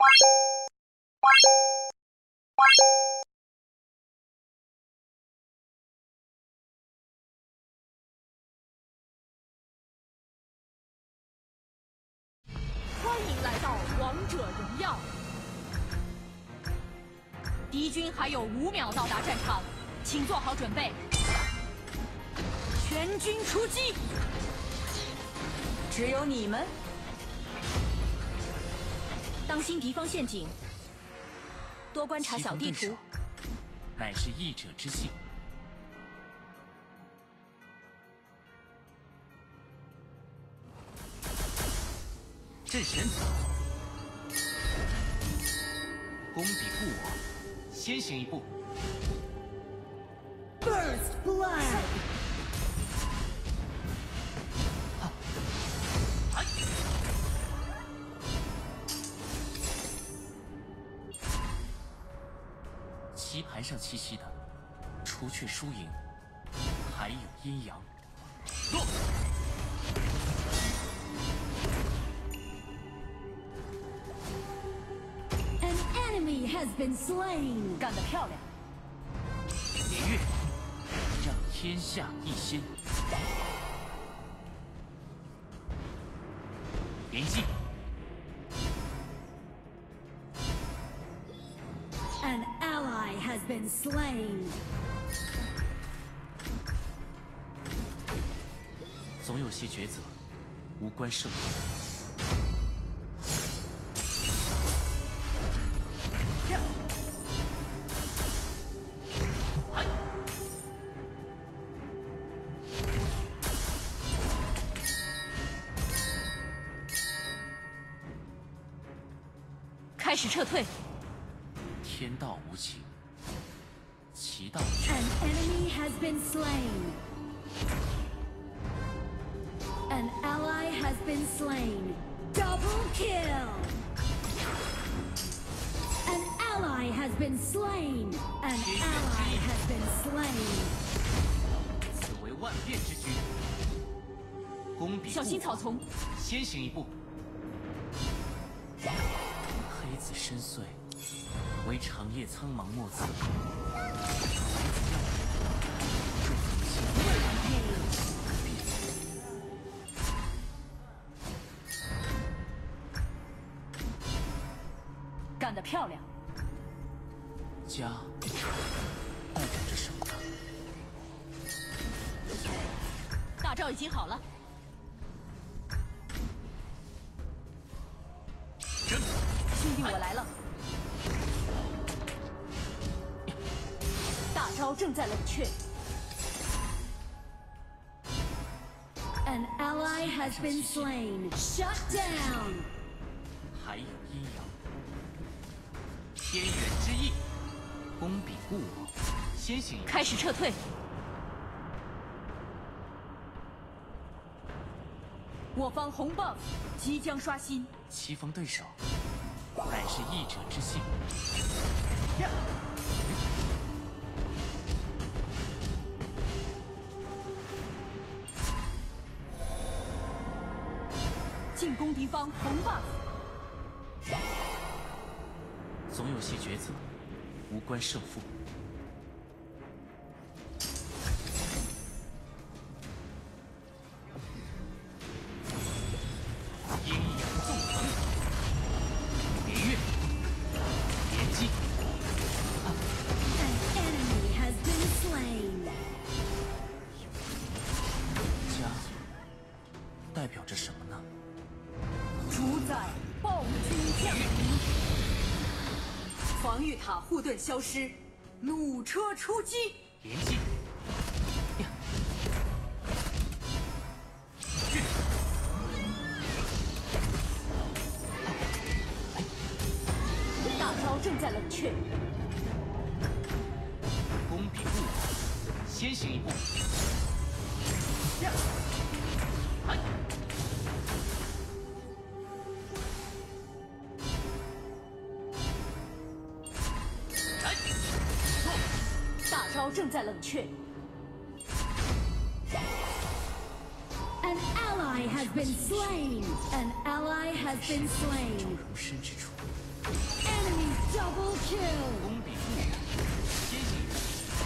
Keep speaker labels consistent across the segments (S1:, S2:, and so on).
S1: 欢迎来到王者荣耀。敌军还有5秒到达战场，请做好准备。全军出击！只有你们。当心敌方陷阱，多观察小地图。
S2: 乃是义者之性。阵神，功比故我，先行一步。
S3: First blood。
S2: 棋盘上栖息的，除却输赢，还有阴阳。落。
S3: Enemy has been slain。
S1: 干得漂亮！
S2: 连月，让天下一仙。连击。
S3: An ally has been slain。
S2: 总有些抉择无关胜负。
S1: 开始撤退。
S2: 天道无情，其道
S3: An enemy has been slain. An ally has been slain. Double kill. An ally has been slain. An ally has been slain.
S2: 此为万变之局。功比
S1: 小心草丛，
S2: 先行一步。黑子深邃，唯长夜苍茫莫测。
S1: 干得漂亮！
S2: 家代表着什么呢？
S1: 大招已经好了。兄弟，我来了。大招正在冷却。
S3: An ally has been slain. Shut down.
S2: 还有阴阳，天元之意，功比故我，先行一步。
S1: 开始撤退。我方红 buff 即将刷新。
S2: 棋逢对手，乃是义者之性。
S1: 进攻敌方红 buff。
S2: 总有些抉择无关胜负。阴阳纵横，连月，连击。
S3: An enemy has been slain.
S2: 家代表着什么呢？
S1: 主宰暴君降临，防御塔护盾消失，弩车出击，
S2: 连击。
S1: 大招正在冷却。
S2: 功比故我，先行一步。
S1: 大招正在冷却。
S3: An ally has been slain. An ally ally has been slain.
S2: 容身之处，
S3: Enemy double kill.
S2: 攻必不我，先行一步。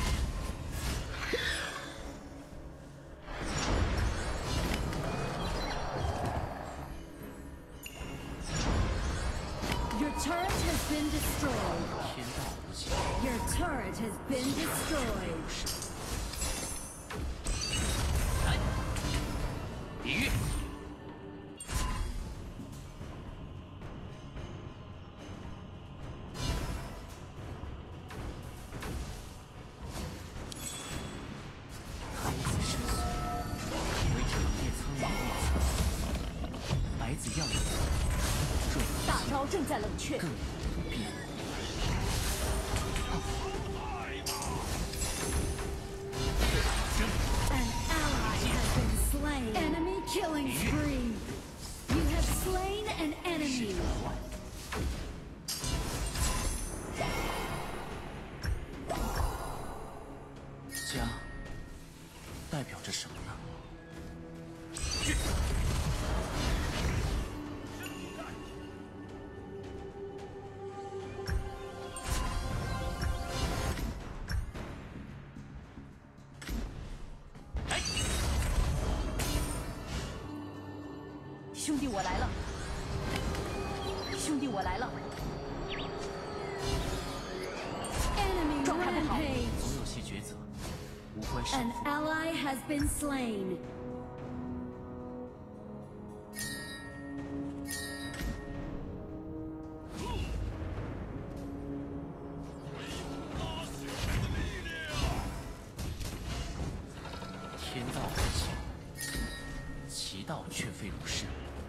S3: Your turret has been destroyed.
S2: 天道无情，
S3: Your turret has been destroyed.
S2: 来，比喻。孩子深邃，为长夜苍茫一层，白子样子，若
S1: 大招正在冷却，
S2: 更不变。
S3: An ally has been slain. Enemy killing spree. You have slain an enemy.
S2: 家代表着什么呢？来，
S1: 兄弟我来了，兄弟我来了，
S3: Enemy
S1: 状态不好。
S3: rampage.
S2: 总有些抉择，无关胜
S3: An
S2: 负。
S3: ally has been slain.
S2: 天道无情，其道却非如是。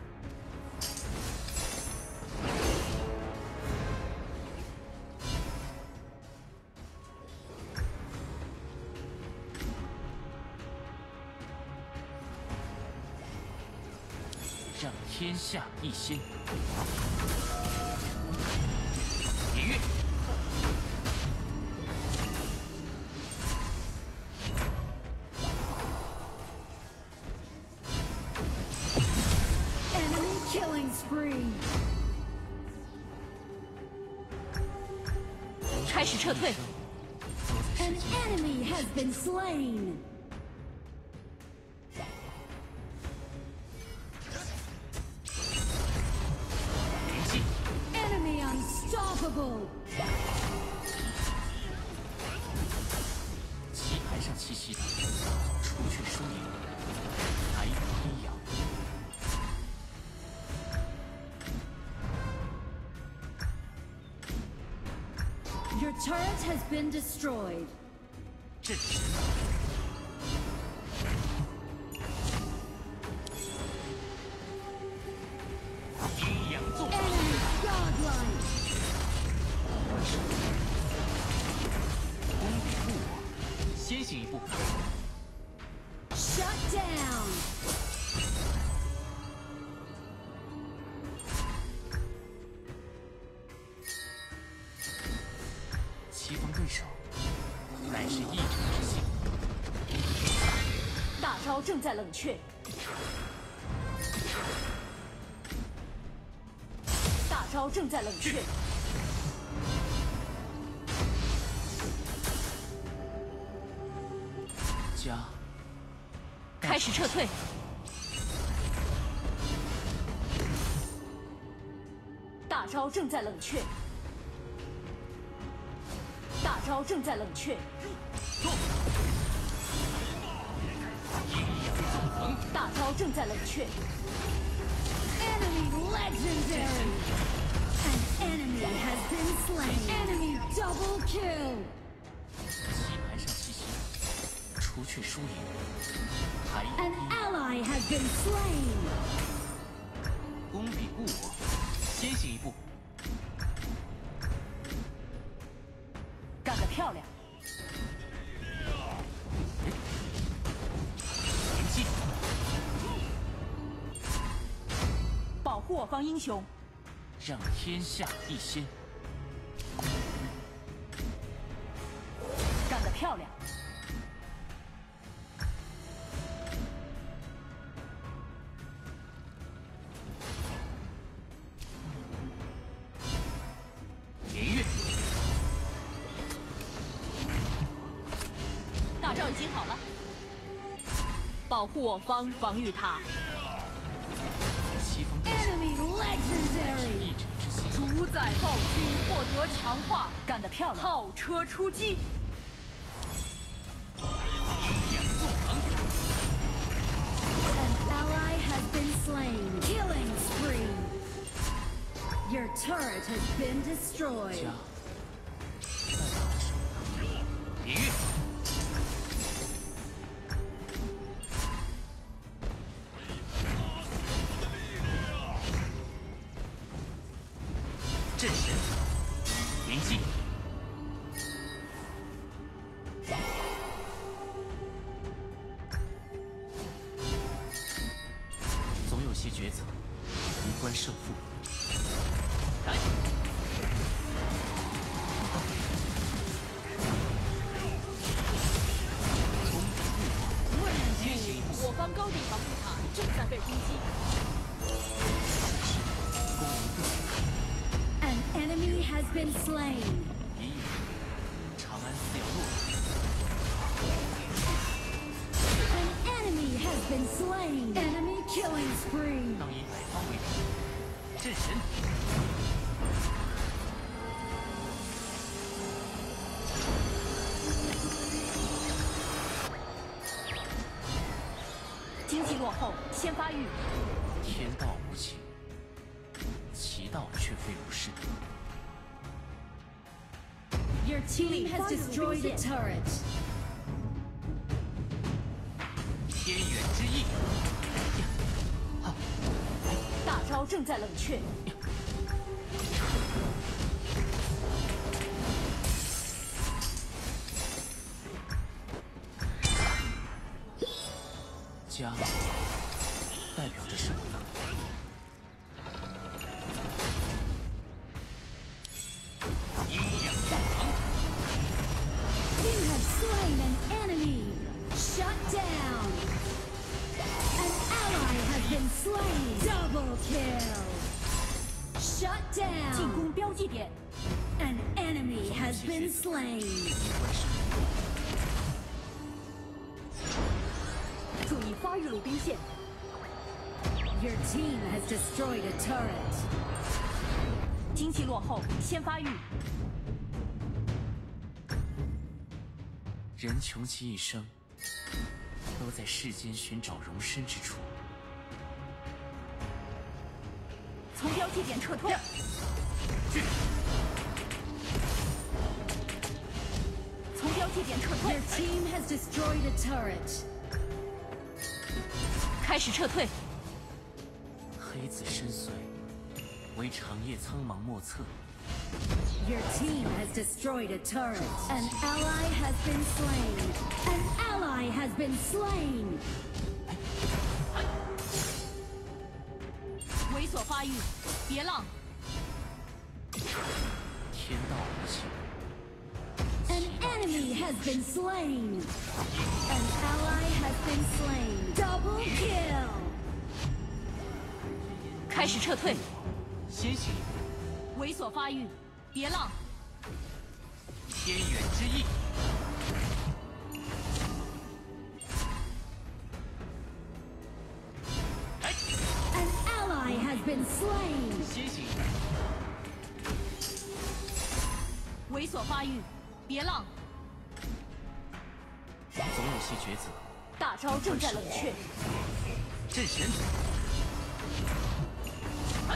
S2: 让天下一心。比喻。
S3: Enemy killing spree.
S1: 开始撤退，
S3: An enemy has been slain.
S2: 灵气，
S3: Enemy unstoppable.
S2: 棋盘上栖息的，除去输赢，还有阴阳。
S3: Your turret has been destroyed.
S2: 震神，阴阳纵横，
S3: Enemy godlike.
S2: 攻必不我，先行一步。
S3: Shut down.
S2: 棋逢对手，乃是一者之幸。
S1: 大招正在冷却，大招正在冷却，
S2: 家
S1: 开始撤退，大招正在冷却，大招正在冷却，
S2: 阴阳纵横，
S1: 大招正在冷却，
S3: Enemy legendary. An enemy has been slain. Enemy double kill.
S2: 棋盘上栖息的，除去输赢，还有
S3: An
S2: 阴阳。
S3: ally has been slain.
S2: 攻必不我，先行一步。
S1: 干得漂亮！
S2: 灵气，
S1: 保护我方英雄，
S2: 让天下一心。
S1: 干得漂亮！ 行好了，保护我方防御塔。
S2: 西方对手
S3: Enemy legendary.
S2: 一者之心，
S1: 主宰暴君获得强化，干得漂亮！炮车出击，
S2: 两座王。
S3: An ally has been slain. Killing spree. Your turret has been destroyed.
S2: 家在我的手上，比喻。阵神，灵气。总有些抉择无关胜负。来。
S1: 我方高地防御塔正在被攻击。
S3: An enemy has been slain.
S2: 一夜，长安寺要落。
S3: An enemy has been slain. Enemy killing spree.
S2: 当以百方为主，阵神。
S1: 经济落后，先发育。
S2: 天道无情，其道却非如是。
S3: Your team has destroyed a turret.
S2: 天远之意。
S1: 大招正在冷却。
S2: 家代表着什么呢？阴阳大唐。
S3: You have slain an enemy. Shut down. An ally has been slain. Double kill. Shut
S1: 进
S3: down.
S1: 攻标记点，
S3: An enemy has been slain.
S1: 注意发育鲁兵线。
S3: Your team has destroyed a turret.
S1: 经济落后，先发育。
S2: 人穷其一生，都在世间寻找容身之处。
S1: 从标记点撤退。从标记点撤退
S3: Your，team has destroyed a turret.
S1: 开始撤退。
S2: 黑子深邃，唯长夜苍茫莫测。
S3: Your team has destroyed a turret. An ally has been slain. An ally has been slain.
S1: 猥琐发育，别浪。
S2: 天道无情，
S3: An enemy has been slain. An ally has been slain. Double kill.
S1: 开始撤退。
S2: 先行一步。
S1: 猥琐发育，别浪。
S2: 天远之意。来，
S3: An ally has been slain.
S2: 先行一步。
S1: 猥琐发育，别浪。
S2: 总有些抉择。
S1: 大招正在冷却。
S2: 阵神。来，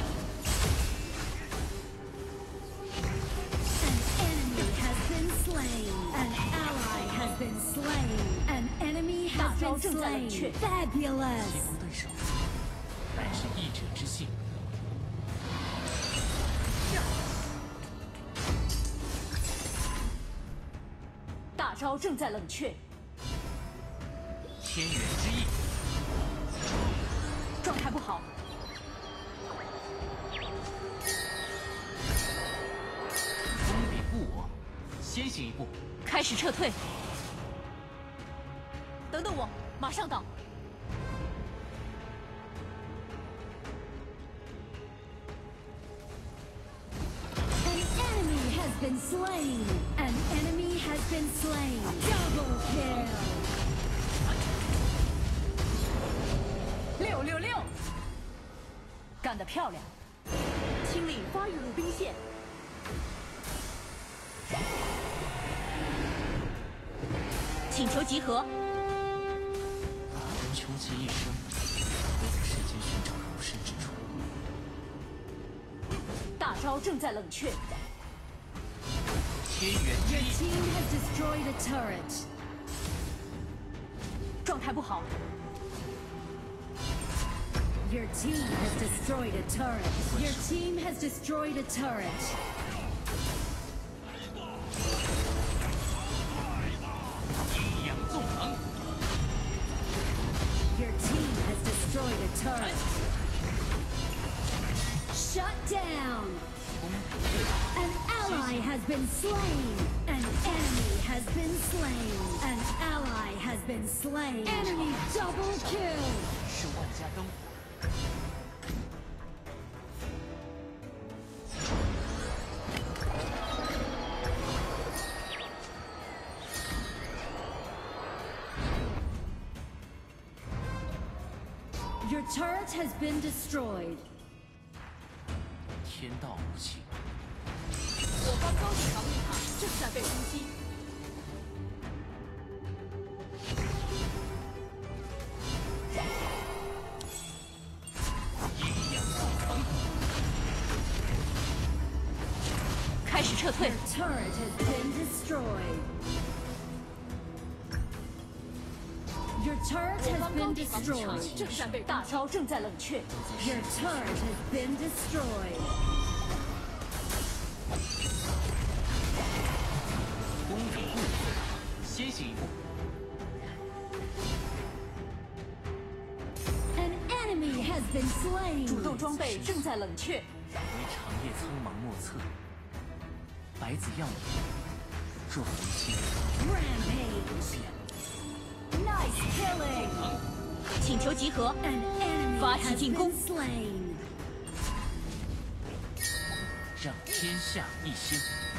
S3: An enemy has been slain. An ally has been slain. An enemy has
S1: 大招
S3: been
S1: 正在冷
S3: slain.
S1: 却。
S2: 棋
S3: Fabulous.
S2: 逢对手，乃是义者之性。
S1: 大招正在冷却。
S2: 天远之意。
S1: 状态不好。
S2: 锋比不我，先行一步。
S1: 开始撤退。等等我，马上到。
S3: An enemy has been slain. An enemy has been slain. Double kill.
S1: 干得漂亮！清理发育路兵线。请求集合。
S2: 穷其一生，为在世间寻找容身之处。
S1: 大招正在冷却。
S2: 天元之
S3: Your
S2: 翼，
S3: team has destroyed a turret.
S1: 状态不好。
S3: Your team has destroyed a turret. Your team has destroyed a turret.
S2: 一阳纵横。
S3: Your team has destroyed a turret. Shut down. An ally has been slain. An enemy has been slain. An ally has been slain. Enemy double kill.
S2: 是万家灯。
S3: Your turret has been destroyed.
S2: 天道无情，
S1: 我方高地防御塔正在被攻击。
S2: 一阳纵横。
S1: 开始撤退。
S3: Your turret has been destroyed. Your turret
S1: 我
S3: has
S1: 方高
S3: been
S1: 地防御塔
S3: destroyed.
S1: 正在被大招正在冷却。
S3: Your turret has been destroyed.
S2: 攻城固守，先行一步。
S3: An enemy has been slain.
S1: 主动装备正在冷却。
S2: 唯长夜苍茫莫测，白子耀眼，若红星。
S3: Rampage.
S1: Nice killing！ 请求集合。
S3: An enemy
S1: 发起
S3: has
S1: 进攻
S3: been slain.
S2: 让天下一心。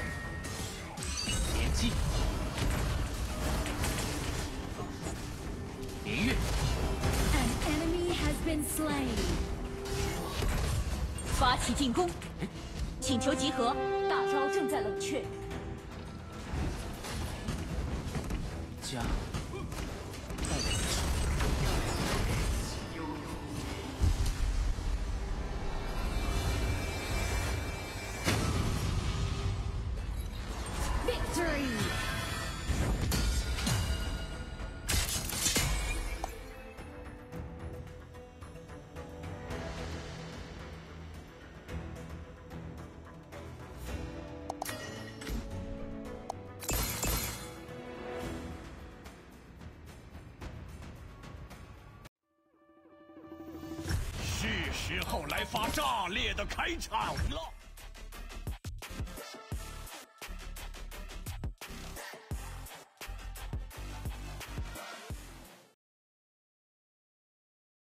S2: 连击。连月。
S3: An enemy has been slain.
S1: 发起进攻。请求集合。大招正在冷却。
S2: 家。 带领着
S3: Victory.
S4: 是时候来发炸裂的开场了。